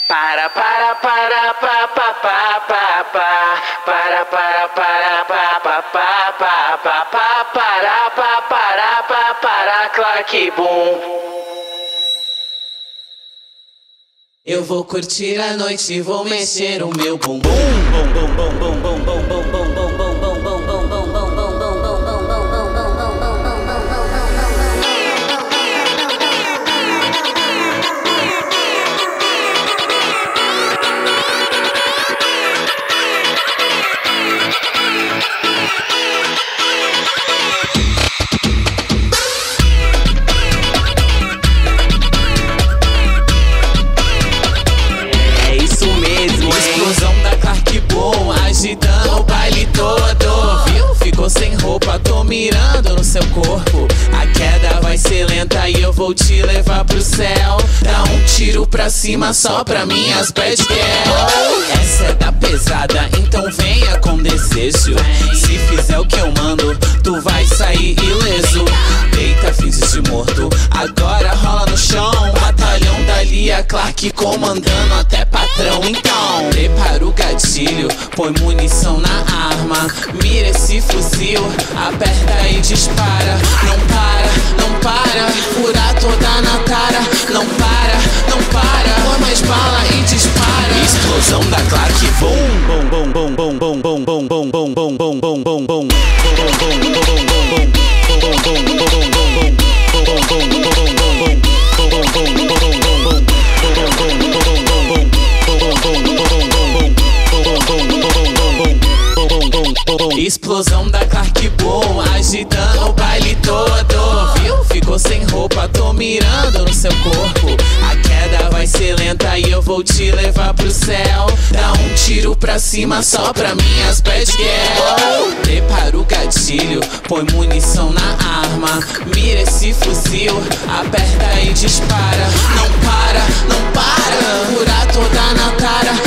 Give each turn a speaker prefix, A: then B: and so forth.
A: Para pa pa pa pa pa para pa pa pa para Clark Boom.
B: Eu vou curtir a noite e vou mexer o meu bumbum. Bum bum bum bum bum bum bum bum bum bum bum bum bum bum bum bum. Agitando o baile todo, viu? Ficou sem roupa, tô mirando no seu corpo. A queda vai ser lenta e eu vou te levar pro céu. Dá um tiro pra cima só pra minhas bad girl. Essa é da pesada, então venha com desejo. Se fizer o que eu mando, tu vai sair ileso. Deita, finge de morto, agora rola no chão. Batalhão da Lia Clark comandando até patrão. Então, prepara o gatilho, põe munição na arma. Mira esse fuzil, aperta e dispara. Não para, não para, fura toda na tara. Não para, não para, põe mais bala e dispara. Explosão da Clark Boom. Bom bom bom bom bom bom bom bom bom bom bom bom bom bom bom. Explosão da Clark Boom, agitando o baile todo, viu? Ficou sem roupa, tô mirando no seu corpo. A queda vai ser lenta e eu vou te levar pro céu. Dá um tiro pra cima só pra minhas bad girl. Prepara o gatilho, põe munição na arma. Mira esse fuzil, aperta e dispara. Não para, não para, fura toda na tara.